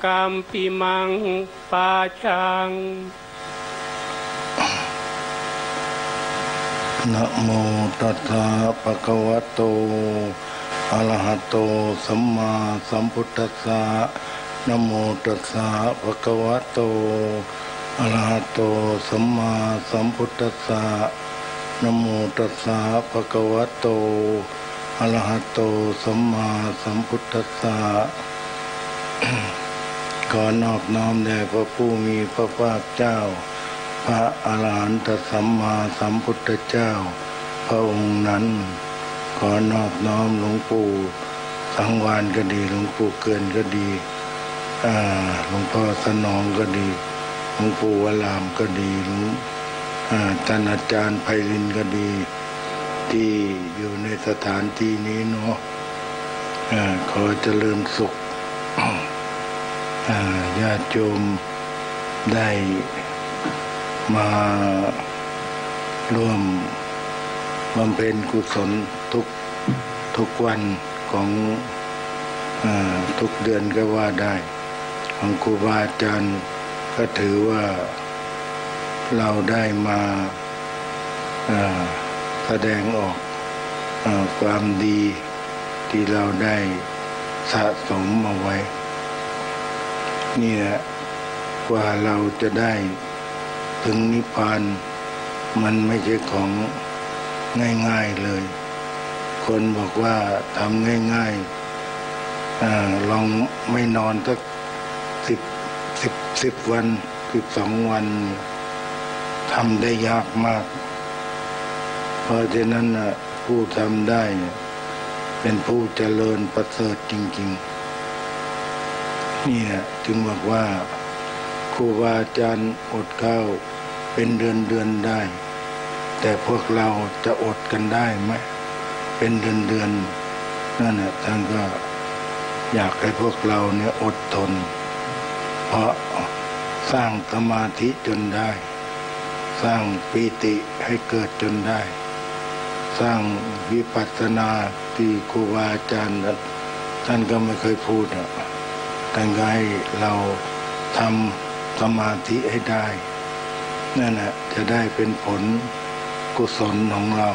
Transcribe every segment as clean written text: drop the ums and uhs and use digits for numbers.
กัมปิมังปาชังนะโมตัสสะภะคะวะโตอะระหะโตสัมมาสัมพุทธัสสะนะโมตัสสะภะคะวะโตอะระหะโตสัมมาสัมพุทธัสสะนะโมตัสสะภะคะวะโตอะระหะโตสัมมาสัมพุทธัสสะขอนอบน้อมแด่พระผู้มีพระภาคเจ้าพระอรหันตสัมมาสัมพุทธเจ้าพระองค์นั้นขอนอบน้อมหลวงปู่สังวานก็ดีหลวงปู่เกินก็ดีหลวงพ่อสนองก็ดีหลวงปู่วรามก็ดีหลวงท่านอาจารย์ไพลินก็ดีที่อยู่ในสถานที่นี้เนาะขอเจริญสุขญาติโยมได้มาร่วมบำเพ็ญกุศลทุกวันของทุกเดือนก็ว่าได้ของครูบาอาจารย์ก็ถือว่าเราได้มาแสดงออกความดีที่เราได้สะสมเอาไว้นี่แหละกว่าเราจะได้ถึงนิพพานมันไม่ใช่ของง่ายๆเลยคนบอกว่าทำง่ายๆลองไม่นอนสัก10 วัน12 วันทำได้ยากมากเพราะฉะนั้นผู้ทำได้เป็นผู้เจริญประเสริฐจริงๆนี่จึงบอกว่าครูบาอาจารย์อดข้าวเป็นเดือนได้แต่พวกเราจะอดกันได้ไหมเป็นเดือนนั่นท่านก็อยากให้พวกเราเนี่ยอดทนเพราะสร้างสมาธิจนได้สร้างปีติให้เกิดจนได้สร้างวิปัสสนาที่ครูบาอาจารย์ท่านก็ไม่เคยพูดท่านก็ให้เราทำสมาธิให้ได้นั่นจะได้เป็นผลกุศลของเรา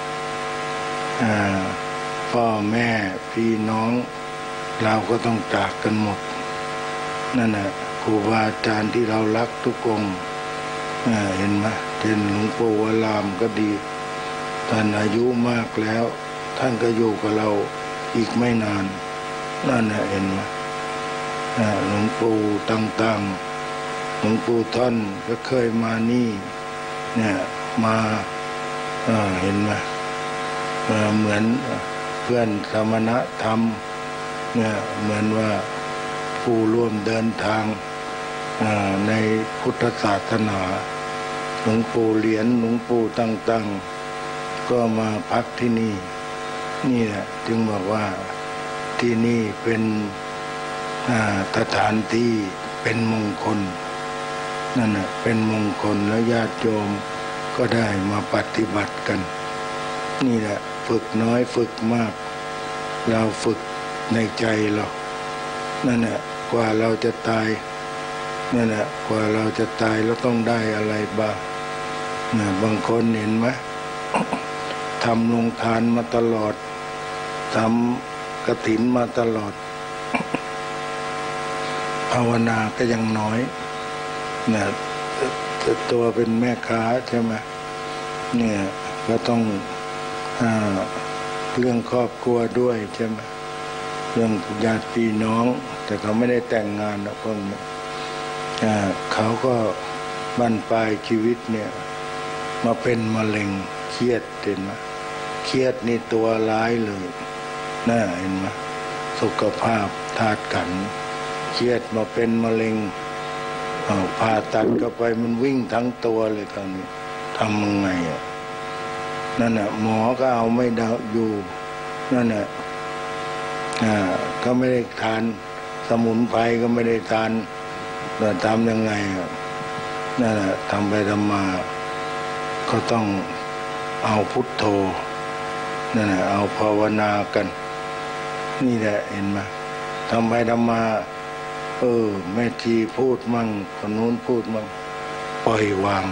พ่อแม่พี่น้องเราก็ต้องจากกันหมดนั่นครูบาอาจารย์ที่เรารักทุกองค์เห็นไหมเช่นหลวงปู่วรามก็ดีท่านอายุมากแล้วท่านก็อยู่กับเราอีกไม่นานนั่นเห็นไหมหลวงปู่ต่างๆหลวงปู่ท่านก็เคยมานี่เนี่ยมาเห็นไหมเหมือนเพื่อนสมณธรรมเนี่ยเหมือนว่าผู้ร่วมเดินทางในพุทธศาสนาหลวงปู่เหรียญหลวงปู่ตั้งๆก็มาพักที่นี่นี่แหละจึงบอกว่าที่นี่เป็นสถานที่เป็นมงคลนั่นเป็นมงคลแล้วญาติโยมก็ได้มาปฏิบัติกันนี่แหละฝึกน้อยฝึกมากเราฝึกในใจเรานั่นแหละกว่าเราจะตายนั่นแหละกว่าเราจะตายเราต้องได้อะไรบ้างบางคนเห็นไหมทำลงทานมาตลอดทำกฐินมาตลอดภาวนาก็ยังน้อยเนี่ยตัวเป็นแม่ค้าใช่ไหมเนี่ยก็ต้องเรื่องครอบครัวด้วยใช่ไหมเรื่องญาติพี่น้องแต่เขาไม่ได้แต่งงานนะพวกนี้เขาก็บั้นปลายชีวิตเนี่ยมาเป็นมะเร็งเครียดเห็นไหมเครียดนี่ตัวร้ายเลยน่าเห็นไหมสุขภาพธาตุขันธ์เครียดมาเป็นมะเร็งผ่าตัดเข้าไปมันวิ่งทั้งตัวเลยตอนนี้ทำยังไงนั่นหมอก็เอาไม่ได้อยู่นั่นก็ไม่ได้ทานสมุนไพรก็ไม่ได้ทานแต่ทำยังไงนั่นทำไปทำมาก็ต้องเอาพุทโธนั่นเอาภาวนากันนี่แหละเห็นไหมทำไปทำมาแม่ชีพูดมั่งคนนู้นพูดมั่งปล่อยวาง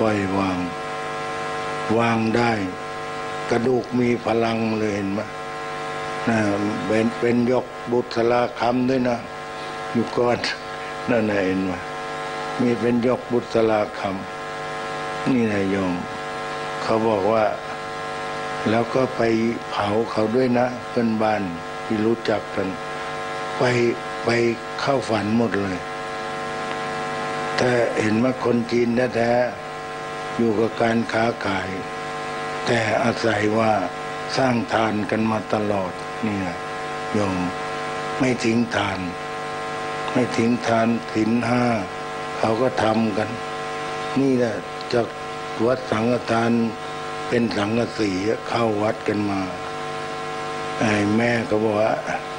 วางได้กระดูกมีพลังเลยเห็นไหมเป็นยกบุษราคำด้วยนะอยู่ก่อนนั่นเห็นไหมมีเป็นยกบุษราคำนี่นายโยมเขาบอกว่าแล้วก็ไปเผาเขาด้วยนะเพื่อนบ้านที่รู้จักกันไปเข้าฝันหมดเลยแต่เห็นว่าคนจีนแท้ๆอยู่กับการค้าขายแต่อาศัยว่าสร้างทานกันมาตลอดนี่นะโยมไม่ทิ้งทานศีลห้าเขาก็ทำกันนี่แหละจากวัดสังฆทานเป็นสังฆสีเข้าวัดกันมาแม่ก็บอกว่า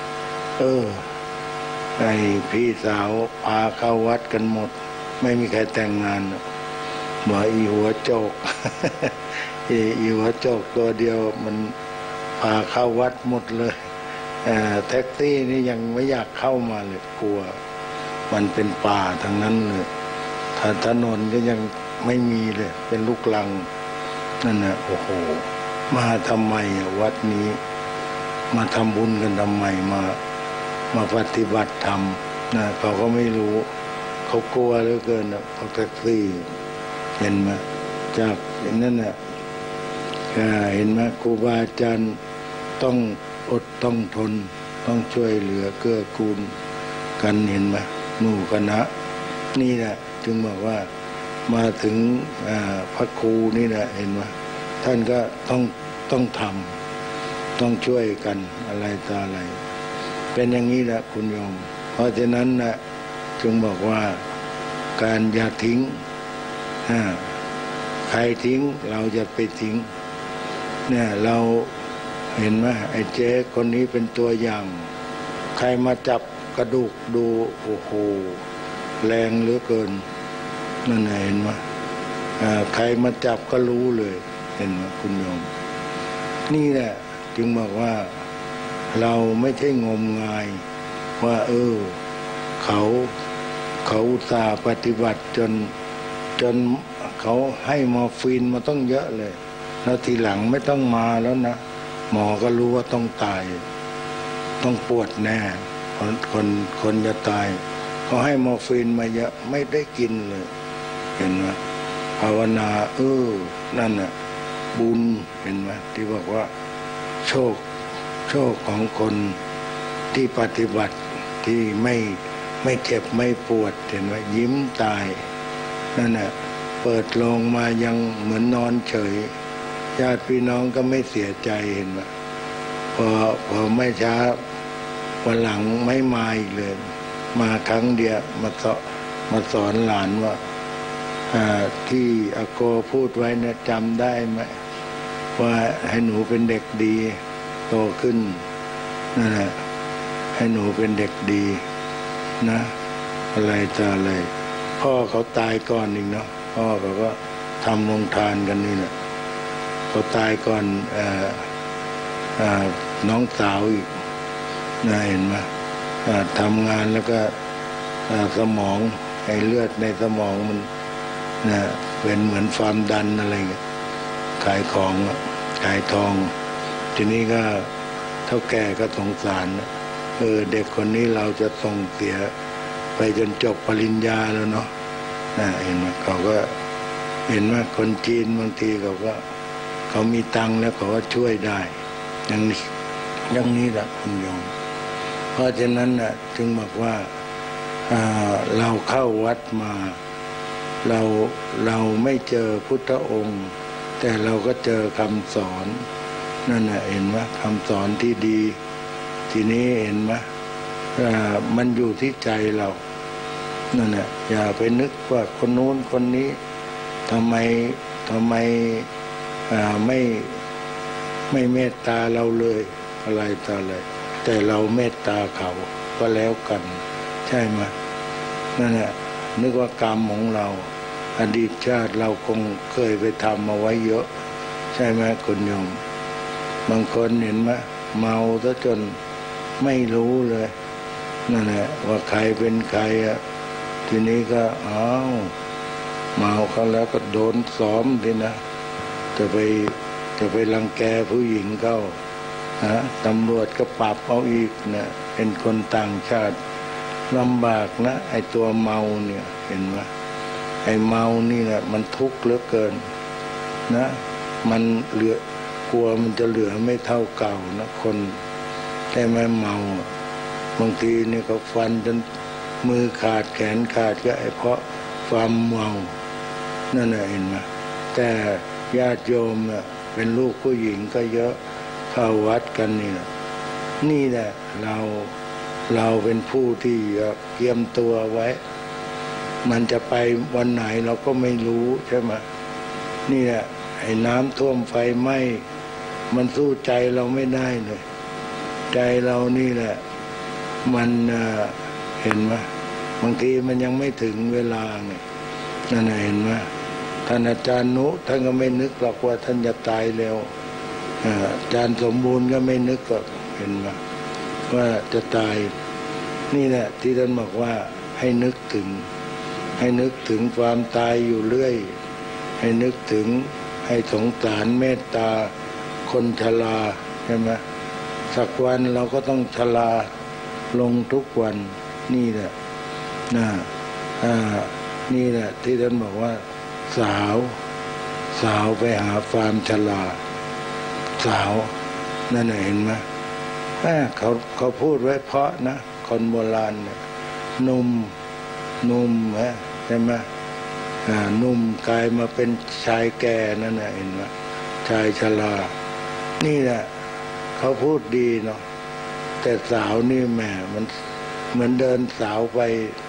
พี่สาวพาเข้าวัดกันหมดไม่มีใครแต่งงานบอกอีหัวโจก อีหัวโจกตัวเดียวมันพาเข้าวัดหมดเลยแท็กซี่นี่ยังไม่อยากเข้ามาเลยกลัวมันเป็นป่าทั้งนั้นเลยถนนก็ยังไม่มีเลยเป็นลูกลังนั่นนะโอ้โหมาทำไมวัดนี้มาทำบุญกันทำไมมาปฏิบัติธรรมนะเขาก็ไม่รู้เขากลัวเหลือเกินนะพวกแท็กซี่เห็นไหมจากนั่นน่ะเห็นไหมครูบาอาจารย์ต้องอดต้องทนต้องช่วยเหลือเกื้อกูลกันเห็นไหมหมู่คณะนี่แหละจึงบอกว่ามาถึงพระครูนี่แหละเห็นไหมท่านก็ต้องทำต้องช่วยกันอะไรต่ออะไรเป็นอย่างนี้แหละคุณโยมเพราะฉะนั้นนะจึงบอกว่าการอย่าทิ้งใครทิ้งเราจะไปทิ้งเนี่ยเราเห็นไหมไอ้เจ๊คนนี้เป็นตัวอย่างใครมาจับกระดูกดูโอ้โหแรงเหลือเกินนั่นเห็นไหมใครมาจับก็รู้เลยเห็นไหมคุณโยมนี่แหละจึงบอกว่าเราไม่ใช่งมงายว่าเขาอุตส่าห์ปฏิบัติจนเขาให้มอร์ฟีนมาต้องเยอะเลยแล้วทีหลังไม่ต้องมาแล้วนะหมอก็รู้ว่าต้องตายต้องปวดแน่คนจะตายเขาให้มอร์ฟีนมาเยอะไม่ได้กินเลยเห็นไหมภาวนานั่นน่ะบุญเห็นไหมที่บอกว่าโชคของคนที่ปฏิบัติที่ไม่เจ็บไม่ปวดเห็นไหมยิ้มตายนั่นน่ะเปิดโลงมายังเหมือนนอนเฉยญาติพี่น้องก็ไม่เสียใจเห็นไหมพอไม่ช้าวันหลังไม่มาอีกเลยมาครั้งเดียวมาสอนหลานว่าที่อาโกพูดไว้นะจำได้ไหมว่าให้หนูเป็นเด็กดีโตขึ้นนั่นแหละให้หนูเป็นเด็กดีนะอะไรจะอะไรพ่อเขาตายก่อนอีกเนาะพ่อเขาก็ทำโรงทานกันนี่แหละเขาตายก่อนน้องสาวอีกนะเห็นไหมทำงานแล้วก็สมองไอ้เลือดในสมองมันเป็นเหมือนความดันอะไรเงี้ยขายของขายทองทีนี้ก็เท่าแก่ก็สงสารเด็กคนนี้เราจะส่งเสียไปจนจบปริญญาแล้วเนาะเห็นไหมเขาก็เห็นว่าคนจีนบางทีเขามีตังค์แล้วเขาก็ช่วยได้อย่างนี้แหละคุณโยมเพราะฉะนั้นจึงบอกว่าเราเข้าวัดมาเราไม่เจอพุทธองค์แต่เราก็เจอคำสอนนั่นเห็นไหมคำสอนที่ดีทีนี้เห็นไหมมันอยู่ที่ใจเรานั่นอย่าไปนึกว่าคนโน้นคนนี้ทำไมไม่เมตตาเราเลยอะไรต่ออะไรแต่เราเมตตาเขาก็แล้วกันใช่ไหมนั่นนึกว่ากรรมของเราอดีตชาติเราคงเคยไปทำมาไว้เยอะใช่ไหมคุณโยมบางคนเห็นไหมเมาซะจนไม่รู้เลยนั่นแหละว่าใครเป็นใครอ่ะทีนี้ก็เมาเขาแล้วก็โดนซ้อมทีนะจะไปรังแกผู้หญิงเขาตำรวจก็ปรับเอาอีกนะเป็นคนต่างชาติลำบากนะไอ้ตัวเมาเนี่ยเห็นไหมไอ้เมานี่แหละมันทุกข์เหลือเกินนะมันกลัวมันจะเหลือไม่เท่าเก่านะคนแต่ไม่เมาบางทีนี่เขาฟันจนมือขาดแขนขาดก็ไอ้เพราะความเมานั่นแหละเห็นไหมแต่ญาติโยมเนี่ยเป็นลูกผู้หญิงก็เยอะเข้าวัดกันนี่แหละเราเป็นผู้ที่เตรียมตัวไว้มันจะไปวันไหนเราก็ไม่รู้ใช่ไหมนี่แหละไอ้น้ำท่วมไฟไหม้มันสู้ใจเราไม่ได้เลยใจเรานี่แหละมันเห็นไหมบางทีมันยังไม่ถึงเวลาไงนั่นเห็นไหมท่านอาจารย์นุท่านก็ไม่นึกหรอกว่าท่านจะตายเร็วอาจารย์สมบูรณ์ก็ไม่นึกหรอกเห็นไหมว่าจะตายนี่แหละที่ท่านบอกว่าให้นึกถึงความตายอยู่เรื่อยให้นึกถึงให้สงสารเมตตาคนชราใช่ไหมสักวันเราก็ต้องชราลงทุกวันนี่แหละนี่แหละที่ท่านบอกว่าสาวไปหาความชราสาวนั่นเห็นไหมเขาพูดไว้เพราะนะคนโบราณเนี่ยนุ่มใช่ไหมนุ่มกลายมาเป็นชายแก่นั่นเห็นไหมชายชรานี่แหละเขาพูดดีเนาะแต่สาวนี่แหมมันเหมือนเดินสาวไป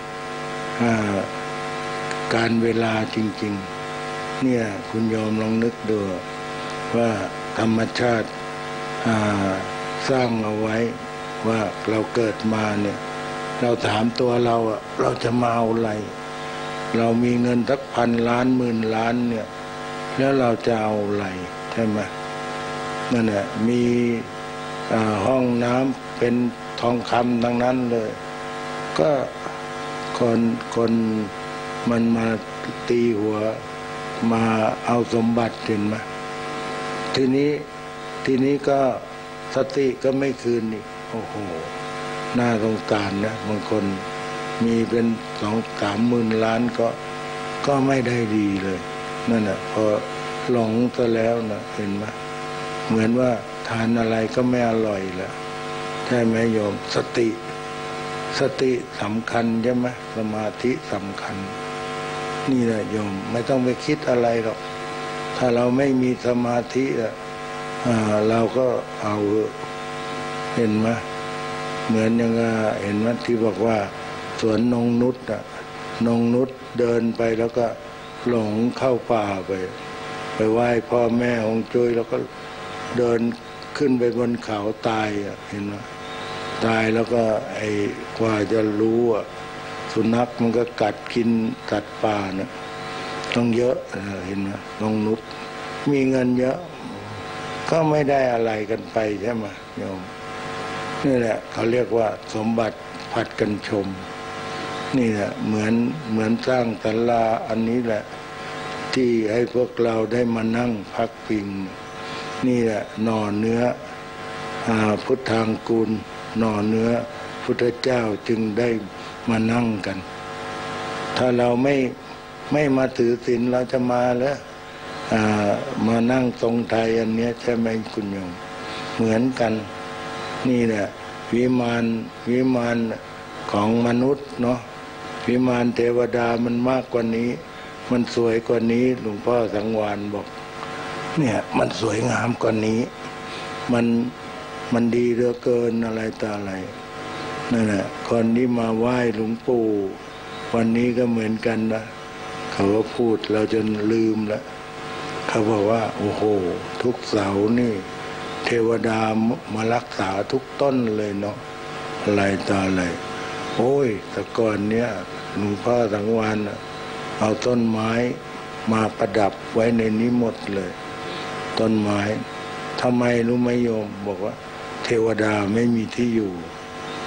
การเวลาจริงๆเนี่ยคุณโยมลองนึกดูว่าธรรมชาติสร้างเอาไว้ว่าเราเกิดมาเนี่ยเราถามตัวเราจะมาเอาอะไรเรามีเงินสักพันล้านหมื่นล้านเนี่ยแล้วเราจะเอาอะไรใช่ไหมนั่นแหละมีห้องน้ำเป็นทองคำทั้งนั้นเลยก็คนมันมาตีหัวมาเอาสมบัติเห็นไหมทีนี้ก็สติก็ไม่คืนนี่โอ้โหน่าสงสารนะบางคนมีเป็น2-3 หมื่นล้านก็ไม่ได้ดีเลยนั่นแหละพอหลงซะแล้วนะเห็นไหมเหมือนว่าทานอะไรก็ไม่อร่อยแล้วใช่ไหมโยมสติสำคัญใช่ไหมสมาธิสำคัญนี่แหละโยมไม่ต้องไปคิดอะไรหรอกถ้าเราไม่มีสมาธิเราก็เอาเห็นไหมเหมือนอย่างเห็นไหมที่บอกว่าสวนนงนุชนงนุชเดินไปแล้วก็หลงเข้าป่าไปไหว้พ่อแม่องค์จุ้ยแล้วก็เดินขึ้นไปบนเขาตายเห็นไหมตายแล้วก็ไอ้กว่าจะรู้สุนัขมันก็กัดกินสัตว์ป่านะต้องเยอะเห็นไหมนงนุชมีเงินเยอะก็ไม่ได้อะไรกันไปใช่ไหมโยมนี่แหละเขาเรียกว่าสมบัติผัดกันชมนี่แหละเหมือนสร้างศาลาอันนี้แหละที่ให้พวกเราได้มานั่งพักพิงนี่แหละหน่อเนื้อพุทธังกูลหน่อเนื้อพุทธเจ้าจึงได้มานั่งกันถ้าเราไม่มาถือศีลเราจะมาแล้วมานั่งตรงไทยอันนี้ใช่ไหมคุณโยมเหมือนกันนี่แหละวิมานของมนุษย์เนาะวิมานเทวดามันมากกว่านี้มันสวยกว่านี้หลวงพ่อสังวานบอกเนี่ยมันสวยงามกว่านี้มันดีเหลือเกินอะไรต่ออะไรนั่นแหละคนที่มาไหว้หลวงปู่วันนี้ก็เหมือนกันนะเขาก็พูดเราจนลืมแล้วเขาบอกว่าโอ้โหทุกเสาร์นี่เทวดามารักษาทุกต้นเลยเนาะอะไรต่ออะไรโอ้ยแต่ก่อนเนี้ยหลวงพ่อสังวานเอาต้นไม้มาประดับไว้ในนี้หมดเลยต้นไม้ทำไมรู้ไหมโยมบอกว่าเทวดาไม่มีที่อยู่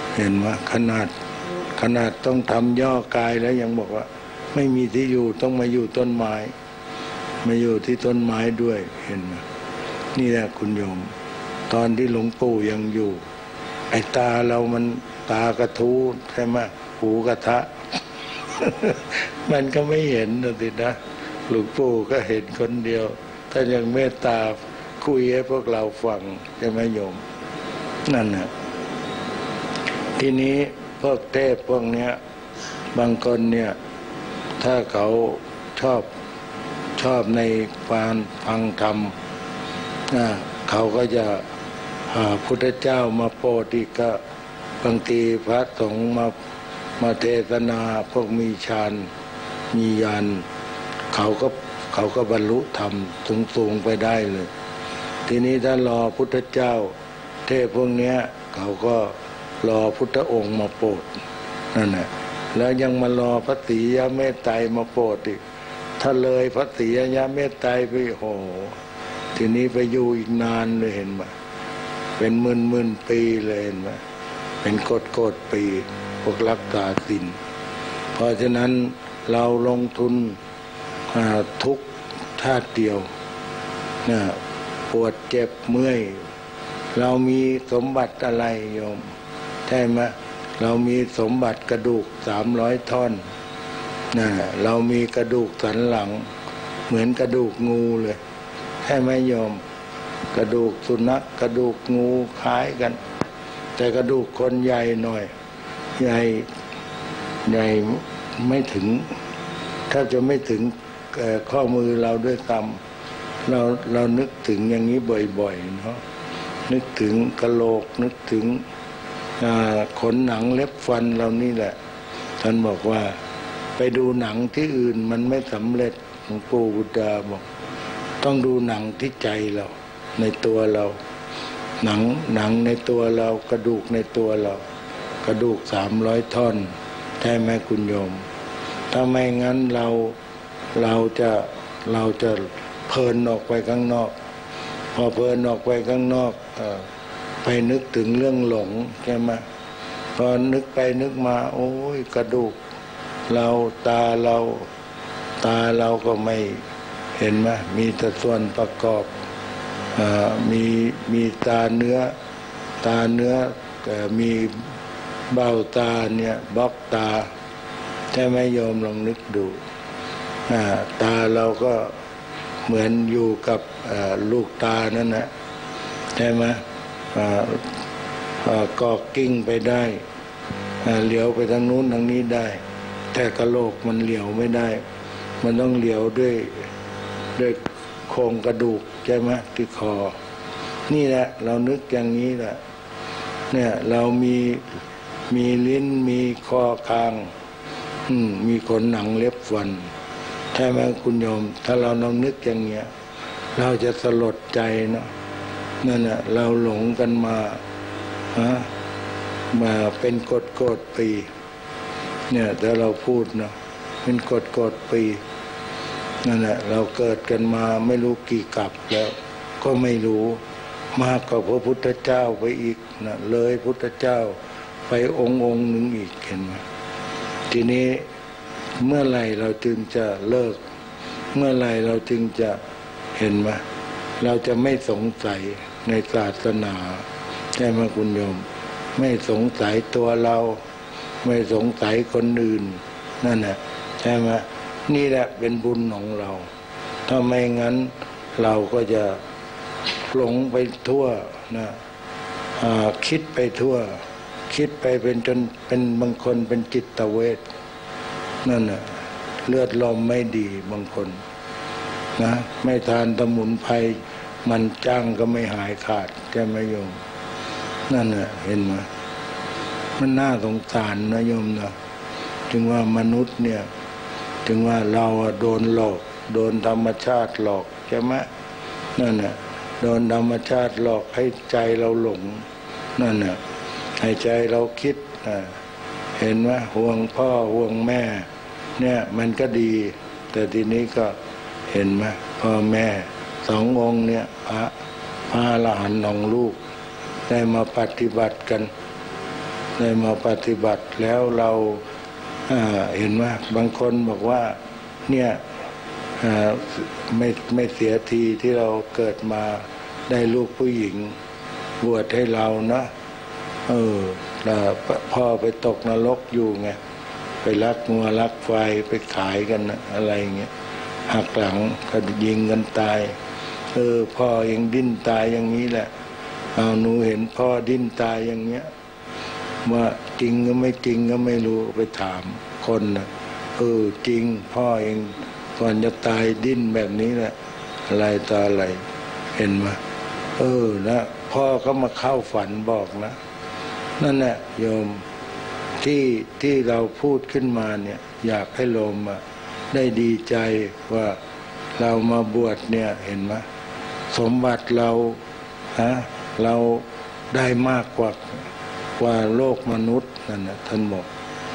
เห็นไหมขนาดต้องทำย่อกายแล้วยังบอกว่าไม่มีที่อยู่ต้องมาอยู่ต้นไม้มาอยู่ที่ต้นไม้ด้วยเห็นไหมนี่แหละคุณโยมตอนที่หลวงปู่ยังอยู่ไอ้ตาเรามันตากระทู้ใช่ไหมหูกระทะ มันก็ไม่เห็นนะสินะหลวงปู่ก็เห็นคนเดียวถ้ายังเมตตาคุยให้พวกเราฟังใช่ไหมโยมนั่นนะทีนี้พวกเทพพวกเนี้ยบางคนเนี่ยถ้าเขาชอบในการฟังธรรมเขาก็จะพุทธเจ้ามาโปรดอีกก็บางทีพระสงฆ์มาเทศนาพวกมีฌานมีญาณเขาก็บรรลุธรรมสูงไปได้เลยทีนี้ถ้ารอพุทธเจ้าเทพพวกเนี้ยเขาก็รอพุทธองค์มาโปรดนั่นแหละแล้วยังมารอพระศรีอริยเมตไตรมาโปรดอีกถ้าเลยพระศรีอริยเมตไตรไปโหทีนี้ไปอยู่อีกนานเลยเห็นไหมเป็นหมื่นปีเลยเห็นไหมเป็นโกดปีพวกรักษาศีลเพราะฉะนั้นเราลงทุนทุกชาติเดียวปวดเจ็บเมื่อยเรามีสมบัติอะไรโยมใช่ไหมเรามีสมบัติกระดูก300 ท่อนเรามีกระดูกสันหลังเหมือนกระดูกงูเลยใช่ไหมโยมกระดูกสุนัขกระดูกงูคล้ายกันแต่กระดูกคนใหญ่หน่อยใหญ่ไม่ถึงถ้าจะไม่ถึงข้อมือเราด้วยซ้ำเรานึกถึงอย่างนี้บ่อยๆเนาะนึกถึงกะโหลกนึกถึงขนหนังเล็บฟันเรานี่แหละท่านบอกว่าไปดูหนังที่อื่นมันไม่สำเร็จหลวงปู่บุตรดาบอกต้องดูหนังที่ใจเราในตัวเราหนังในตัวเรากระดูกในตัวเรากระดูก300 ท่อนใช่ไหมคุณโยมถ้าไม่งั้นเราจะเพลินออกไปข้างนอกพอเพลินออกไปข้างนอกไปนึกถึงเรื่องหลงใช่ไหมพอนึกไปนึกมาโอ้ยกระดูกเราตาเราก็ไม่เห็นไหมมีแต่ส่วนประกอบมีตาเนื้อมีเบ้าตาเนี่ยบล็อกตาใช่ไหมโยมลองนึกดูตาเราก็เหมือนอยู่กับลูกตานั่นนะใช่ไหมก็กิ้งไปได้เหลียวไปทางนู้นทางนี้ได้แต่กะโหลกมันเหลียวไม่ได้มันต้องเหลียวด้วยโครงกระดูกใช่ไหมที่คอนี่แหละเรานึกอย่างนี้แหละเนี่ยเรามีลิ้นมีคอคางมีขนหนังเล็บฟันใช่ไหมคุณโยมถ้าเรานึกอย่างเงี้ยเราจะสลดใจเนาะนั่นแหละเราหลงกันมาเป็นโกดปีเนี่ยแต่เราพูดเนาะเป็นโกดปีนั่นแหละเราเกิดกันมาไม่รู้กี่กับแล้วก็ไม่รู้มากกว่าพระพุทธเจ้าไปอีกนะเลยพุทธเจ้าไปองค์หนึ่งอีกเห็นไหมทีนี้เมื่อไหร่เราจึงจะเลิกเมื่อไหร่เราจึงจะเห็นไหมเราจะไม่สงสัยในศาสนาใช่ไหมคุณโยมไม่สงสัยตัวเราไม่สงสัยคนอื่นนั่นแหละใช่ไหมนี่แหละเป็นบุญของเราถ้าไม่งั้นเราก็จะหลงไปทั่วนะคิดไปทั่วคิดไปเป็นบางคนเป็นจิตเวชนั่นน่ะเลือดลมไม่ดีบางคนนะไม่ทานสมุนไพรมันจ้างก็ไม่หายขาดแกไม่โยมนั่นน่ะเห็นไหมมันน่าสงสารนะโยมนะจึงว่ามนุษย์เนี่ยถึงว่าเราโดนหลอกโดนธรรมชาติหลอกใช่ไหมนั่นน่ะโดนธรรมชาติหลอกให้ใจเราหลงนั่นน่ะให้ใจเราคิดเห็นไหมห่วงพ่อห่วงแม่เนี่ยมันก็ดีแต่ทีนี้ก็เห็นไหมพ่อแม่2 องค์เนี่ยพระอรหันต์ของลูกได้มาปฏิบัติกันได้มาปฏิบัติแล้วเราเห็นว่าบางคนบอกว่าเนี่ยไม่เสียทีที่เราเกิดมาได้ลูกผู้หญิงบวชให้เรานะพ่อไปตกนรกอยู่ไงไปลักงัวลักไฟไปขายกันนะอะไรเงี้ยหักหลังก็ยิงกันตายพ่อยังดิ้นตายอย่างนี้แหละหนูเห็นพ่อดิ้นตายอย่างเงี้ยว่าจริงก็ไม่จริงก็ไม่รู้ไปถามคนนะจริงพ่อเองก่อนจะตายดิ้นแบบนี้แหละอะไรต่ออะไรเห็นไหมนะพ่อก็มาเข้าฝันบอกนะนั่นแหละโยมที่เราพูดขึ้นมาเนี่ยอยากให้โยมได้ดีใจว่าเรามาบวชเนี่ยเห็นไหมสมบัติเราเราได้มากกว่าโลกมนุษย์นั่นนะท่านบอก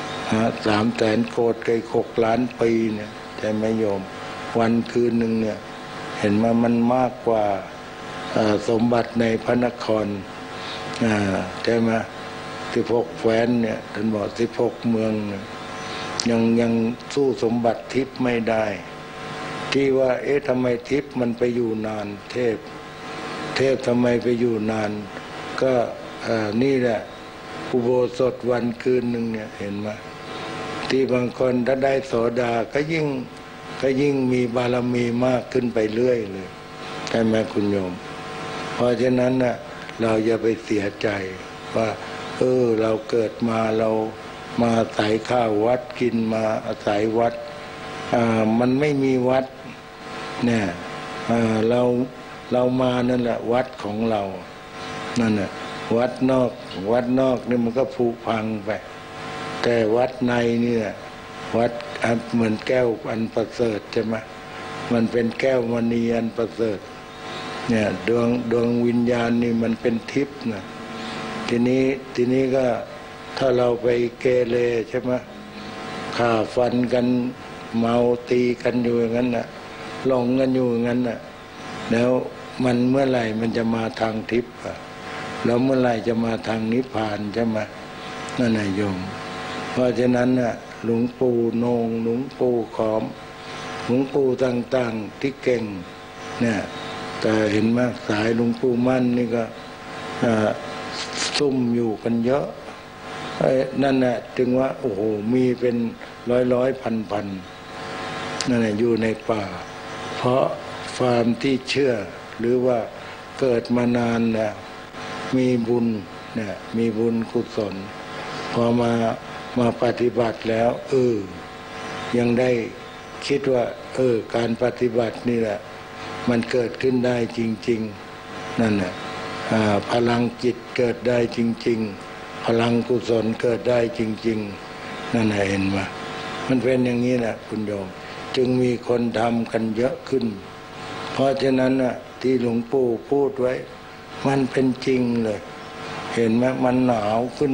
300,000 โกฏไก6 ล้านปีเนี่ยใช่ไหมโยมวันคืนหนึ่งเนี่ยเห็นไหมมันมากกว่าสมบัติในพระนครใช่ไหม16 แคว้นเนี่ยท่านบอก16 เมืองเนี่ยยังสู้สมบัติทิพย์ไม่ได้ที่ว่าทำไมทิพย์มันไปอยู่นานเทพทำไมไปอยู่นานก็นี่แหละอุโบสถวันคืนหนึ่งเนี่ยเห็นไหมที่บางคนถ้าได้โสดาก็ยิ่งมีบารมีมากขึ้นไปเรื่อยเลยใช่ไหมคุณโยมเพราะฉะนั้นน่ะเราอย่าไปเสียใจว่าเราเกิดมาเรามาอาศัยข้าววัดกินมาอาศัยวัดมันไม่มีวัดเนี่ยเรามานั่นแหละวัดของเรานั่นแหละวัดนอกนี่มันก็ผุพังไปแต่วัดในนี่แหละวัดเหมือนแก้วอันประเสริฐใช่ไหมมันเป็นแก้วมณีอันประเสริฐเนี่ยดวงวิญญาณนี่มันเป็นทิพย์นะทีนี้ก็ถ้าเราไปเกเรใช่ไหมฆ่าฟันกันเมาตีกันอยู่อย่างนั้นน่ะหลงกันอยู่อย่างนั้นน่ะแล้วมันเมื่อไหร่มันจะมาทางทิพย์แล้วเมื่อไหร่จะมาทางนิพพานใช่ไหมนั่นนายโยมเพราะฉะนั้นน่ะหลวงปู่โนงหลวงปู่ขอมหลวงปู่ต่างๆที่เก่งเนี่ยแต่เห็นไหมสายหลวงปู่มั่นนี่ก็ซุ่มอยู่กันเยอะนั่นแหละจึงว่าโอ้โหมีเป็นร้อยพันนั่นแหละอยู่ในป่าเพราะความที่เชื่อหรือว่าเกิดมานานแล้วมีบุญเนี่ยมีบุญกุศลพอมาปฏิบัติแล้วยังได้คิดว่าการปฏิบัตินี่แหละมันเกิดขึ้นได้จริงๆนั่นแหละพลังจิตเกิดได้จริงๆพลังกุศลเกิดได้จริงๆนั่นเห็นไหมมันเป็นอย่างนี้แหละคุณโยมจึงมีคนทำกันเยอะขึ้นเพราะฉะนั้นที่หลวงปู่พูดไว้มันเป็นจริงเลยเห็นไหมมันหนาวขึ้น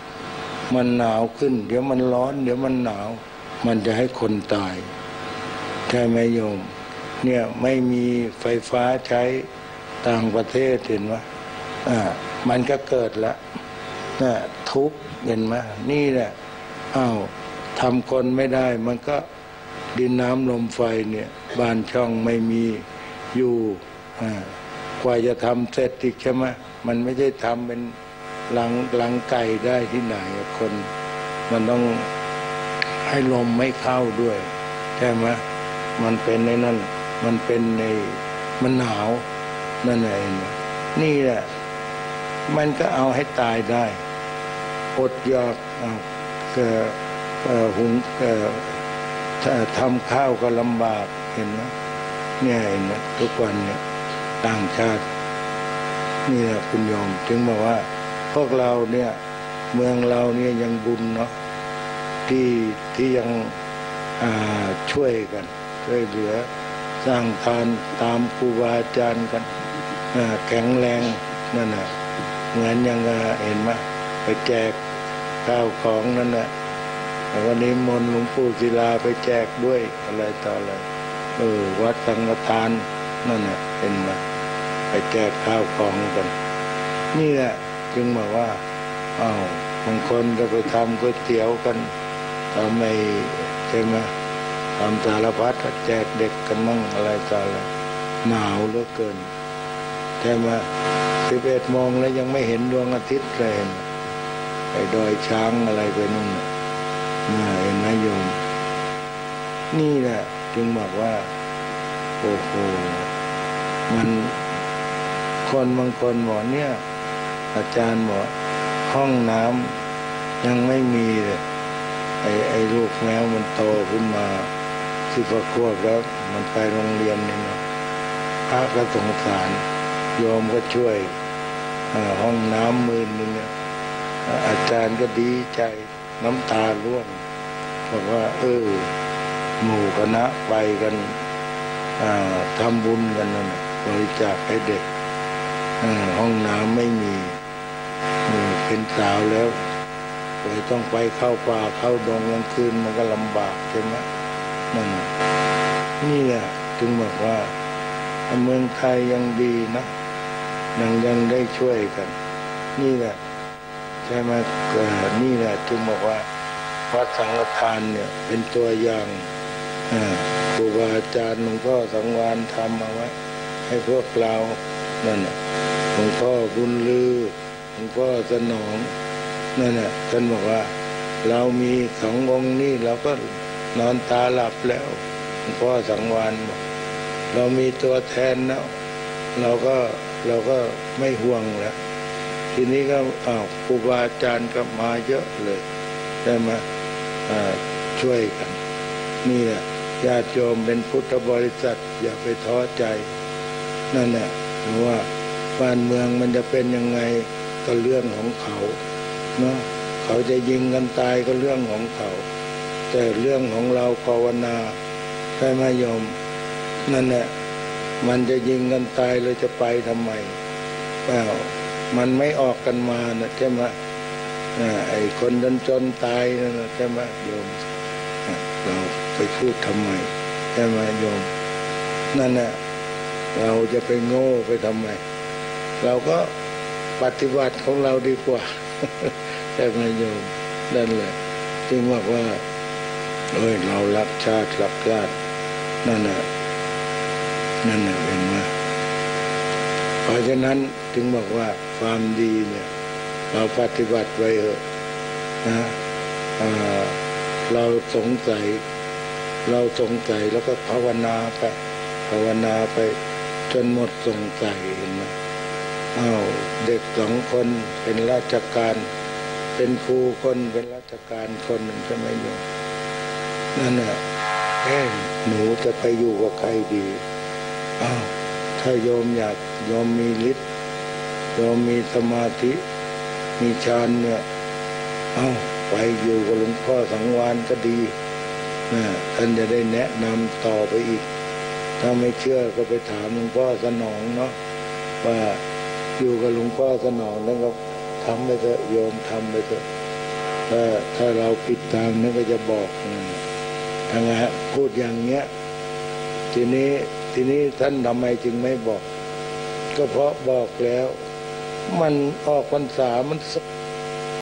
เดี๋ยวมันร้อนเดี๋ยวมันหนาวมันจะให้คนตายใช่ไหมโยมเนี่ยไม่มีไฟฟ้าใช้ต่างประเทศเห็นไหมมันก็เกิดแล้วทุกข์เห็นไหมนี่แหละทำคนไม่ได้มันก็ดินน้ำลมไฟเนี่ยบ้านช่องไม่มีอยู่กว่าจะทำเสร็จอีกใช่ไหมมันไม่ใช่ทำเป็นหลังไก่ได้ที่ไหนคนมันต้องให้ลมไม่เข้าด้วยใช่ไหมมันเป็นในนั่นมันเป็นในมันหนาวนั่นเองนี่แหละมันก็เอาให้ตายได้อดอยากหุงทำข้าวก็ลำบากเห็นไหมเนี่ยเห็นไหมทุกวันเนี่ยต่างชาตินี่แหละคุณโยมจึงบอกว่าพวกเราเนี่ยเมืองเราเนี่ยยังบุญเนาะที่ยังช่วยกันช่วยเหลือสร้างทานตามครูบาอาจารย์กันแข็งแรงนั่นน่ะเหมือนยังเห็นไหมไปแจกข้าวของนั่นน่ะวันนี้มนต์หลวงปู่ศิลาไปแจกด้วยอะไรต่ออะไรวัดสังฆทานนั่นน่ะเห็นไหมไปแจกข้าวของกันนี่แหละจึงบอกว่าบางคนก็ไปทำก๋วยเตี๋ยวกันทำไม่ใช่ไหมทำสารพัดแจกเด็กกันมั่งอะไรต่ออะไรหนาวเหลือเกินใช่ไหม11 โมงแล้วยังไม่เห็นดวงอาทิตย์เลยไปดอยช้างอะไรไปนู่นเห็นไหมโยมนี่แหละจึงบอกว่าโอ้โหมันคนบางคนบอกเนี่ยอาจารย์บอกห้องน้ำยังไม่มีเลยไอ้ลูกแมวมันโตขึ้นมา10 ขวบแล้วมันไปโรงเรียนนี่นะพระก็สงสารโยมก็ช่วยห้องน้ำ10,000อาจารย์ก็ดีใจน้ำตาร่วงบอกว่าหมู่คณะไปกันทำบุญกันนั่นบริจาคให้เด็กห้องน้ำไม่มีเป็นสาวแล้วเลยต้องไปเข้าป่าเข้าดงกลางคืนมันก็ลำบากใช่ไหมนั่นนี่แหละจึงบอกว่าเมืองไทยยังดีนะยังได้ช่วยกันนี่แหละใช่ไหมนี่แหละจึงบอกว่าวัดสังฆทานเนี่ยเป็นตัวอย่างครูบาอาจารย์หลวงพ่อสังวาลทำเอาไว้ให้พวกเรานั่นน่ะหลวงพ่อบุญลือหลวงพ่อสนองนั่นน่ะท่านบอกว่าเรามี2 องค์นี่เราก็นอนตาหลับแล้วหลวงพ่อสังวาลบอกเรามีตัวแทนแล้วเราก็ไม่ห่วงแล้วทีนี้ก็ครูบาอาจารย์ก็มาเยอะเลยได้มาช่วยกันนี่แหละญาติโยมเป็นพุทธบริษัทอย่าไปท้อใจนั่นแหละว่าบ้านเมืองมันจะเป็นยังไงก็เรื่องของเขาเนาะเขาจะยิงกันตายก็เรื่องของเขาแต่เรื่องของเราภาวนาใช่ไหมโยมนั่นแหละมันจะยิงกันตายเลยจะไปทำไมมันไม่ออกกันมานะใช่ไหมไอ้คนจนตายนั่นใช่ไหมโยมเราไปพูดทำไมใช่ไหมโยมนั่นแหละเราจะไปโง่ไปทำไมเราก็ปฏิบัติของเราดีกว่าใช่ไหมโยมนั่นแหละจึงบอกว่าเรารักชาติรักญาตินั่นแหละเห็นไหมเพราะฉะนั้นจึงบอกว่าความดีเนี่ยเราปฏิบัติไว้เถอะนะเราสงสัยแล้วก็ภาวนาไปจนหมดสงสัยเห็นไหมเด็ก2 คนเป็นราชการเป็นครูคนเป็นราชการคนหนึ่งใช่ไหมโยมนั่นแหละหนูจะไปอยู่กับใครดีถ้าโยมอยากโยมมีฤทธิ์โยมมีสมาธิมีฌานเนี่ยไปอยู่กับหลวงพ่อสังวาลก็ดีท่านจะได้แนะนำต่อไปอีกถ้าไม่เชื่อก็ไปถามหลวงพ่อสนองเนาะว่าอยู่กับหลวงพ่อสนองแล้วก็ทำไปเถอะโยมทำไปเถอะถ้าเราผิดทางนั้นก็จะบอกทางพูดอย่างเงี้ยทีนี้ท่านทำไมจึงไม่บอกก็เพราะบอกแล้วมันออกพรรษามันส